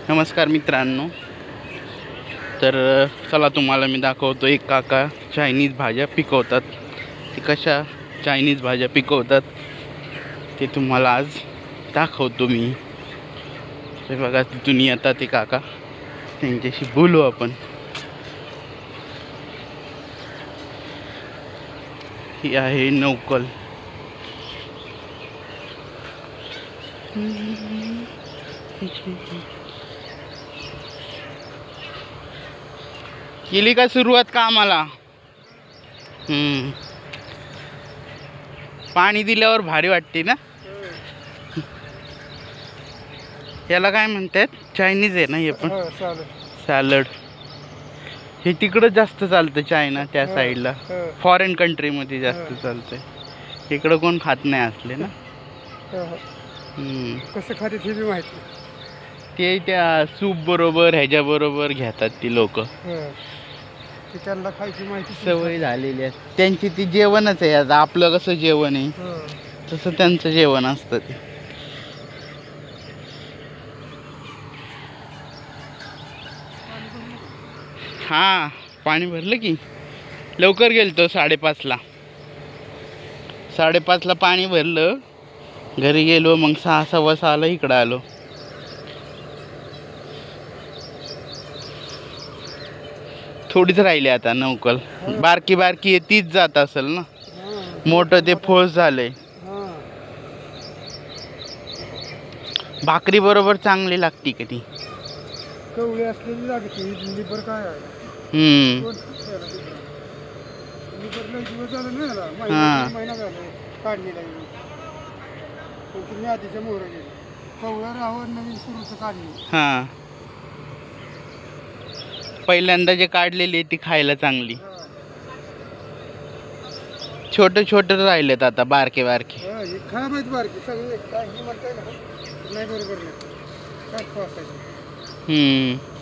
नमस्कार मित्रांनो, तर चला तुम्हाला मी दाखवतो. एक काका चायनीज भाज्या पिकवतात. ते कशा चायनीज भाज्या पिकवतात ते तुम्हाला आज दाखवतो मी. ते बघा, तिथून येतात ते काका, त्यांच्याशी बोलू आपण. ही आहे नौकल. केली का सुरुवात कामाला? पाणी दिल्यावर भारी वाटते ना. याला काय म्हणतात? चायनीज आहे ना हे पण? सॅलड. हे तिकडं जास्त चालतं, चायना त्या साईडला, फॉरेन कंट्रीमध्ये जास्त चालतंय. इकडं कोण खात नाही असले ना. कसं खाते ते बी माहिती. ते त्या सूप बरोबर ह्याच्या बरोबर घेतात ती लोक. त्यांना खायची माहिती, सवय झालेली आहे त्यांची. ती जेवणच आहे. आता आपलं कसं जेवण आहे तसं त्यांचं जेवण असतं ते. हां, पाणी भरलं की लवकर गेलतो. 5:30ला पाणी भरलं. घरी गेलो, मग 6, 6:15 इकडं आलो. थोडीच राहिली आता नौकल. बारकी बारकी तीच जात असेल ना. मोठं ते फोर्स झालंय. भाकरी बरोबर चांगली लागती का ती? कवळी असलेली लागते. लिबर काय आहे? लिबर लय दिवस झालं ना याला. महिना झाला काढलेला. पण तुम्ही आधीच्या मोहर गेले कवळं राहावं, नवीन सुरूचं काढली. हां, पहिल्यांदा जे काढलेली ती खायला चांगली. छोटे छोटे राहिलेत आता, बारके बारके. खराब आहेत बारके सगळे. काय म्हणताय ना, नाही बरोबर नाही. काय